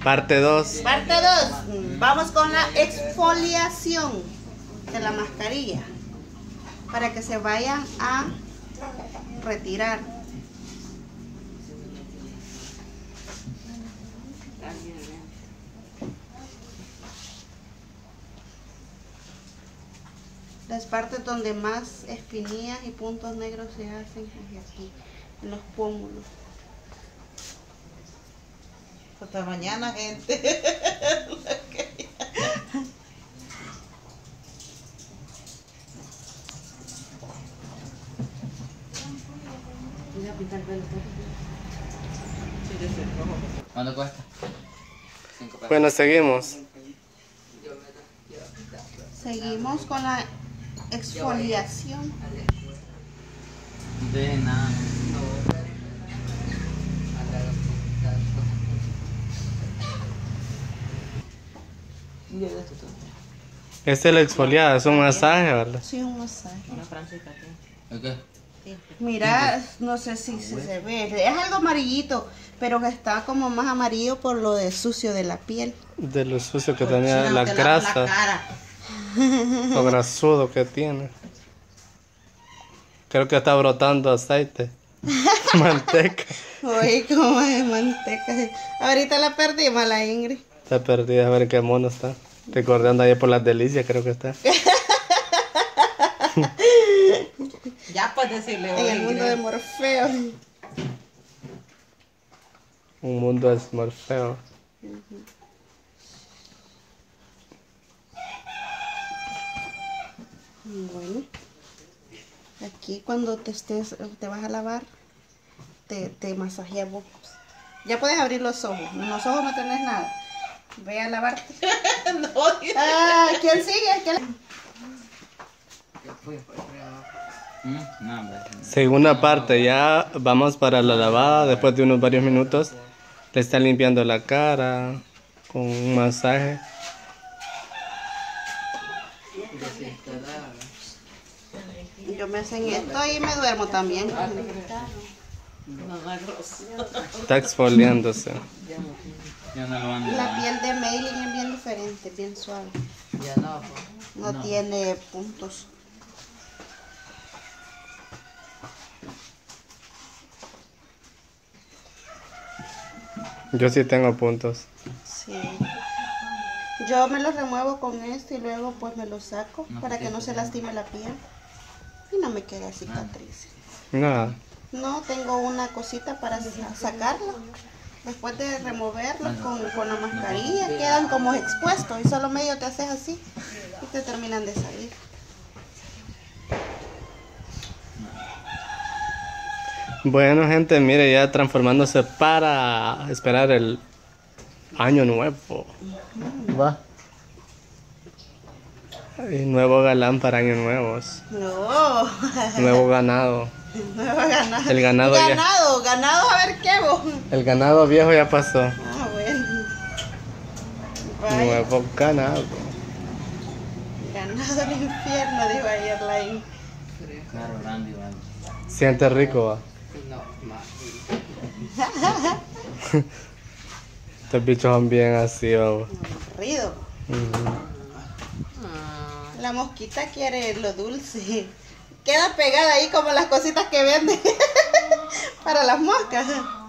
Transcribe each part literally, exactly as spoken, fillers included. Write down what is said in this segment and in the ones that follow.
Parte dos. Parte dos. Vamos con la exfoliación de la mascarilla para que se vayan a retirar. Las partes donde más espinillas y puntos negros se hacen es aquí, en los pómulos. Hasta mañana, gente. ¿Cuánto cuesta? Cinco pesos. Bueno, seguimos. Seguimos con la exfoliación. De nada. Este es el exfoliado, es un masaje, ¿verdad? Sí, un masaje. ¿El qué? Mira, no sé si, si se ve, es algo amarillito, pero que está como más amarillo por lo de sucio de la piel. De lo sucio que tenía Chino, la te lavas la grasa, cara. lo grasudo que tiene. Creo que está brotando aceite, manteca. Uy, como es manteca. Ahorita la perdimos, la Ingrid. Está perdida, a ver qué mono está. Recordando ahí por las delicias, creo que está. Ya puedes decirle. En el mundo de Morfeo. Un mundo es Morfeo. Bueno, aquí cuando te estés, te vas a lavar, te, te masajeas vos. Ya puedes abrir los ojos. En los ojos no tenés nada. Ve a lavarte. No, Ah, ¿quién sigue? ¿Quién? ¿Mm? No, hombre. Segunda parte, ya vamos para la lavada. Después de unos varios minutos, le están limpiando la cara con un masaje. Yo me hacen esto y me duermo también. Está exfoliándose. Yo no lo ando. La piel de Maylin es bien diferente, bien suave. Ya no. No, tiene puntos. Yo sí tengo puntos. Sí. Yo me los remuevo con esto y luego pues me los saco para que no se lastime la piel y no me quede cicatriz. Nada. No, tengo una cosita para sa- sacarlo. Después de removerlo con, con la mascarilla, quedan como expuestos y solo medio te haces así y te terminan de salir. Bueno, gente, mire, ya transformándose para esperar el año nuevo. Va. Y nuevo galán para años nuevos. No, Nuevo ganado. no va a ganar. El ganado ya- Ganado, ganado, a ver qué vos. El ganado viejo ya pasó. Ah, bueno. Vaya. Nuevo ganado. Ganado del infierno, dijo ayer la In. Claro, Randy, vale. Siente rico, va. Estos bichos son bien así, va. Aburrido. La mosquita quiere lo dulce. Queda pegada ahí como las cositas que venden para las moscas.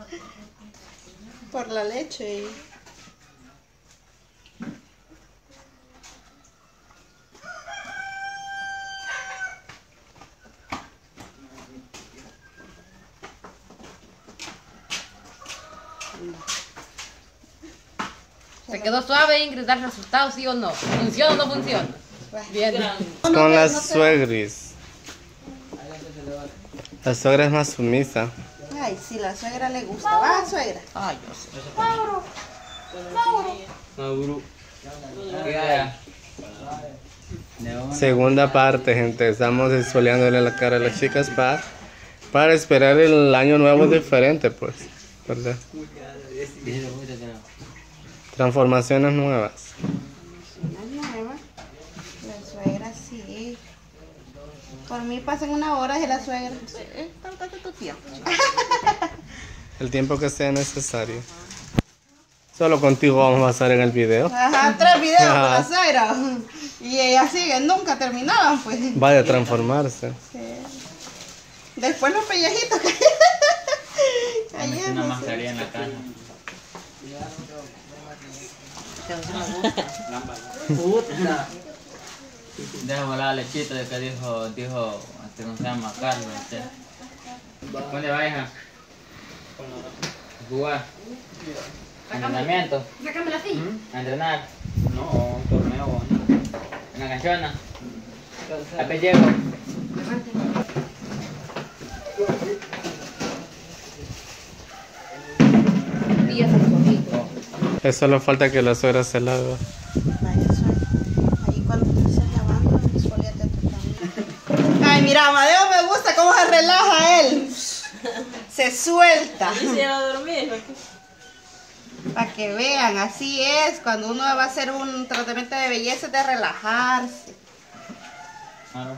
Por la leche. Y... ¿Se quedó suave, Ingrid? ¿Da resultados, sí o no? ¿Funciona o no funciona? Bien. Con las suegris. La suegra es más sumisa. Ay, si la suegra le gusta. Va, suegra. Ay, yo sé. Mauro. Mauro. ¿Qué hay? Segunda parte, gente. Estamos exfoliándole la cara a las chicas para, para esperar el año nuevo diferente, pues. ¿Verdad? Transformaciones nuevas. Una nueva. La suegra sí. Por mí pasan una hora de la suegra. Eh, Tómate tu tiempo. El tiempo que sea necesario. Solo contigo vamos a pasar en el video. Ajá, tres videos con Ajá. la suegra. Y ellas siguen, nunca terminaban, pues. Va a transformarse. Sí. Después los pellejitos que... Me hice una mascarilla en la casa. Puta. Deja volar la lechita de que dijo, dijo, este no se llama Carlos. Este. ¿Dónde va, hija? Jugar. Entrenamiento. Sácamela así. A entrenar. No, un torneo. En la canchona. A pellejo. Días a los ojitos. Eso solo falta que la suegra se lave. Vaya, soy. Ahí cuando te estés lavando, exfoliate tú también. Ay, mira, Amadeo me gusta cómo se relaja él. Se suelta. Se va a dormir. Para que vean, así es. Cuando uno va a hacer un tratamiento de belleza, es de relajarse. Claro.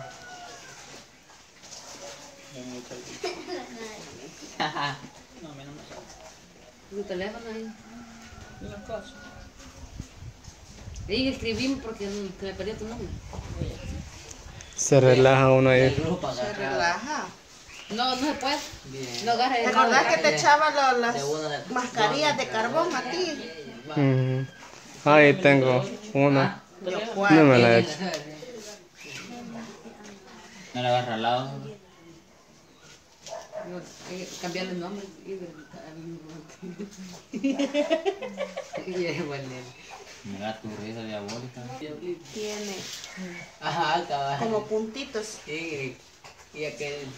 Tu teléfono ahí. Y escribí porque se me perdió tu nombre. Se relaja uno ahí. Se relaja. No, no se puede. No agarre ¿Te el acordás que nombre. te echaba lo- las mascarillas de carbón a ti? Ujú. Ahí tengo una. Yo, No ¿cuál? me la he hecho. No le agarra al lado. No, hay que cambiarle el nombre. Y es bueno. Mira tu risa diabólica. Tiene Ajá, cabal. como puntitos. Y, y aquel.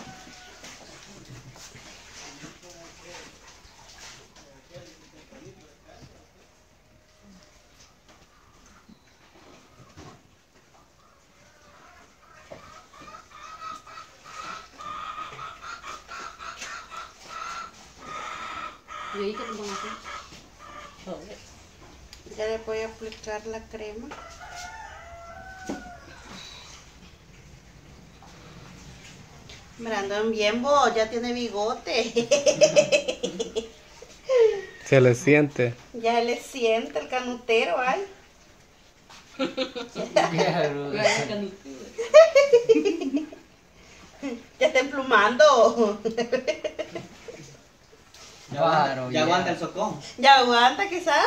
¿Y ahí qué te pongo aquí? Ya le voy a aplicar la crema. Brandon bien vos, ya tiene bigote. Se le siente. Ya le siente el canutero, ay. Ya está emplumando. Claro, Ya aguanta el socón. ¿Ya aguanta quizás?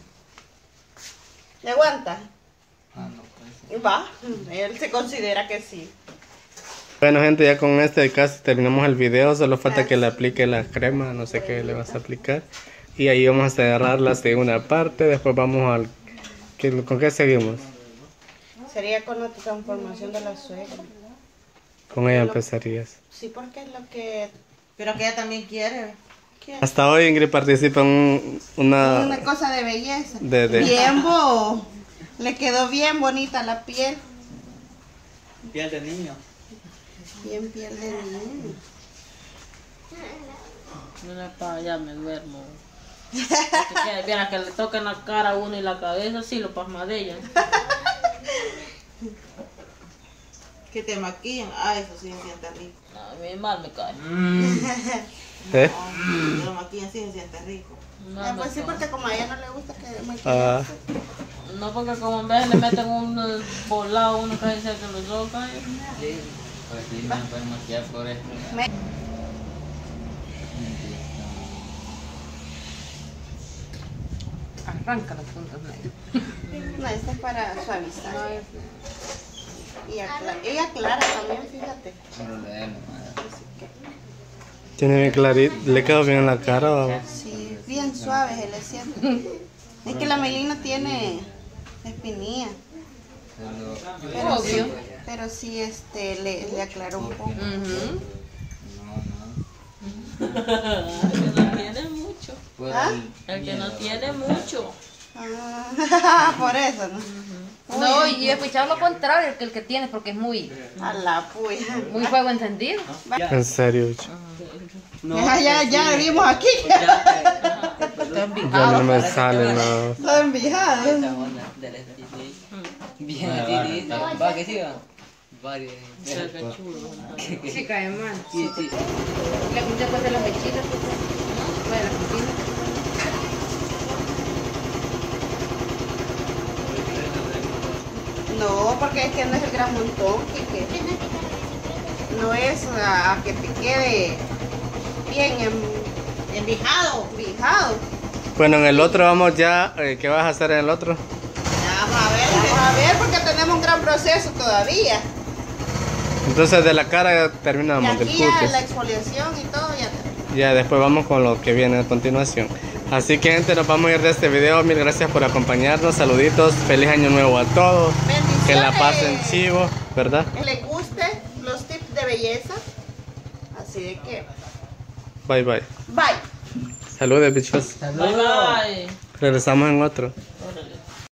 ¿Ya aguanta? Ah, no, pues. Va, él se considera que sí. Bueno, gente, ya con este casi terminamos el video. Solo falta que le aplique la crema. No sé qué le vas a aplicar. Y ahí vamos a cerrar la segunda parte. Después vamos al... ¿qué- ¿Con qué seguimos? Sería con la transformación de la suegra. Con ella empezarías. Sí, porque es lo que Pero que ella también quiere. quiere. Hasta hoy Ingrid participa en un- Una una... cosa de belleza. De- de- Bien, bo. Le quedó bien bonita la piel. Piel de niño. Bien piel de niño. Mira para allá, me duermo. Viera que le toquen la cara a uno y la cabeza, sí, lo pasmadillan. Que te maquillan. Ah, eso sí se siente rico. A mí mal me cae. ¿Eh? Que lo maquillan sí se siente rico. Mal Ah, me pues sí, cae. porque como a ella no le gusta que Ah, maquillarse. No, porque como en vez le meten un eh, volado, uno casi se que los ojos caen. Sí. Pues sí, me pueden maquillar por esto. Me- Arranca los puntos negros. No, esta es para suavizar. Y acla- ella aclara también, fíjate. Solo leerlo, madre. tiene bien clarito. ¿Le quedó bien en la cara? ¿O? Sí, bien suave se le siente. Es que la melina tiene espinilla. Solo... Pero sí, Obvio. pero sí este, le, le aclaró un poco. Ujú. No, no. El que no tiene mucho. Por ¿Ah? el El que no miedo. tiene mucho. Ah, por eso, ¿no? No, y he escuchado lo contrario, que el que tiene, porque es muy, A la puya. muy fuego encendido. En serio, bicho. Ya, ya, ya vimos aquí. Ya no me sale nada. Están envijados. Bien, Bueno, sí, sí. va, Va, que sí, va. Varios. Qué chulo. Sí, cae mal. Sí, sí. La después de las mechitas, pues, ¿no? Para la cocina. No, porque es que no es el gran montón, Quique. No es a, a que te quede bien en, Envijado. envijado. Bueno, en el otro vamos ya. eh, ¿Qué vas a hacer en el otro? Ya, vamos a ver. Vamos a ver porque tenemos un gran proceso todavía. Entonces de la cara ya Y terminamos, del aquí ya cutis. la exfoliación y todo ya está. Ya después vamos con lo que viene a continuación. Así que gente, nos vamos a ir de este video. Mil gracias por acompañarnos. Saluditos. Feliz año nuevo a todos. Bendiciones. Que la pasen chivo, ¿verdad? Que les guste los tips de belleza. Así de que, Bye bye. bye. Saludos, bichos. Bye bye. Regresamos en otro. Órale.